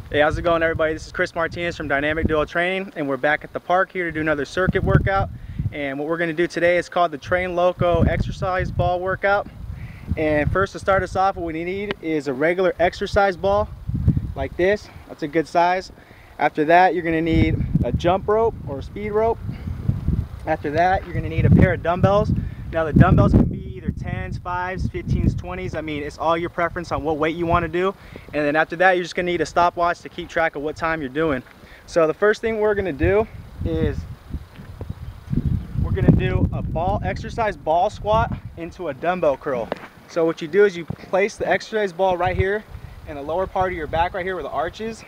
Hey, how's it going, everybody? This is Chris Martinez from Dynamic Duo Training, and we're back at the park here to do another circuit workout. And what we're going to do today is called the Train Loco exercise ball workout. And first, to start us off, what we need is a regular exercise ball like this. That's a good size. After that, you're going to need a jump rope or a speed rope. After that, you're going to need a pair of dumbbells. Now, the dumbbells can be either 10s, 5s, 15s, 20s. I mean, it's all your preference on what weight you want to do. And then after that, you're just going to need a stopwatch to keep track of what time you're doing. So the first thing we're going to do is we're going to do a exercise ball squat into a dumbbell curl. So what you do is you place the exercise ball right here in the lower part of your back, right here where the arch is.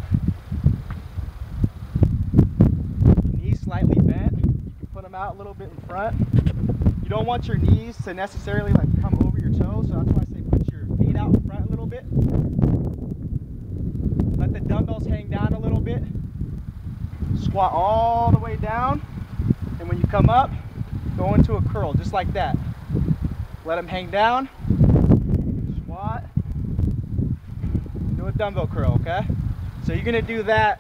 Knees slightly bent. You can put them out a little bit in front. You don't want your knees to necessarily like come over your toes, so that's why I say put your feet out in front a little bit. Let the dumbbells hang down a little bit. Squat all the way down, and when you come up, go into a curl just like that. Let them hang down. Squat. Do a dumbbell curl, okay? So you're gonna do that.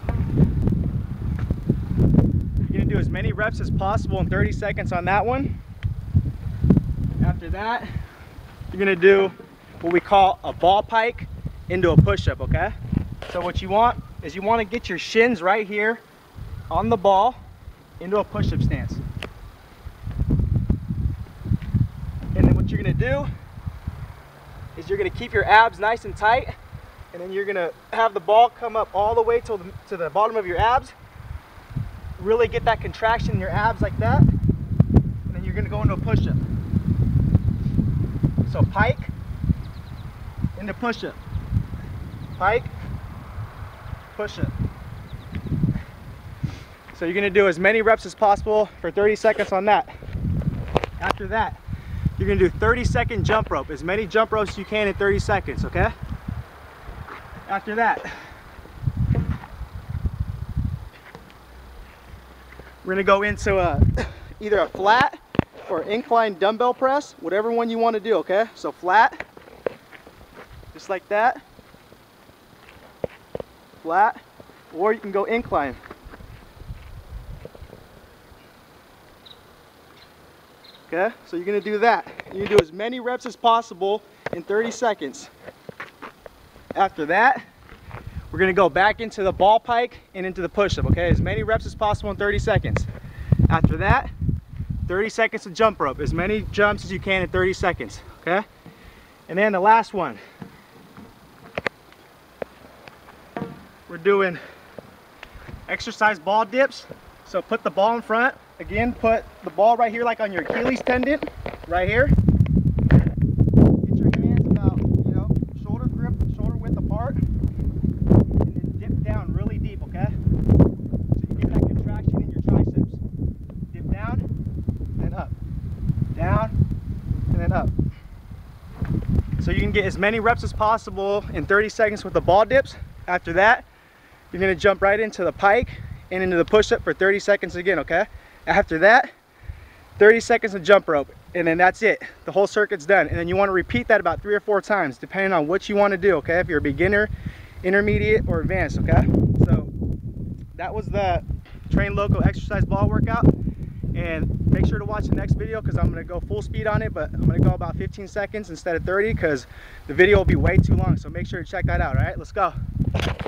You're gonna do as many reps as possible in 30 seconds on that one. After that, you're gonna do what we call a ball pike into a push-up, okay? So what you want is you want to get your shins right here on the ball into a push-up stance. And then what you're gonna do is you're gonna keep your abs nice and tight, and then you're gonna have the ball come up all the way to the bottom of your abs. Really get that contraction in your abs like that, and then you're gonna go into a push-up. So pike into push-up, pike, push-up. So you're gonna do as many reps as possible for 30 seconds on that. After that, you're gonna do 30-second jump rope, as many jump ropes as you can in 30 seconds, okay? After that, we're gonna go into either a flat or incline dumbbell press, whatever one you want to do, okay? So flat, just like that, flat, or you can go incline. Okay, so you're gonna do that. You're gonna do as many reps as possible in 30 seconds. After that, we're gonna go back into the ball pike and into the push-up, okay? As many reps as possible in 30 seconds. After that, 30 seconds of jump rope, as many jumps as you can in 30 seconds, okay? And then the last one, we're doing exercise ball dips. So put the ball in front. Again, put the ball right here like on your Achilles tendon, right here. Get your hands about, shoulder width apart. And then dip down really deep, okay? So you get that contraction in your triceps. Dip down, then up. Down, and then up. So you can get as many reps as possible in 30 seconds with the ball dips. After that, you're gonna jump right into the pike and into the push-up for 30 seconds again, okay? After that, 30 seconds of jump rope, and then that's it. The whole circuit's done. And then you want to repeat that about 3 or 4 times, depending on what you want to do, okay? If you're a beginner, intermediate, or advanced, okay? So that was the Train Loco exercise ball workout. And make sure to watch the next video, because I'm going to go full speed on it, but I'm going to go about 15 seconds instead of 30, because the video will be way too long. So make sure to check that out, all right? Let's go.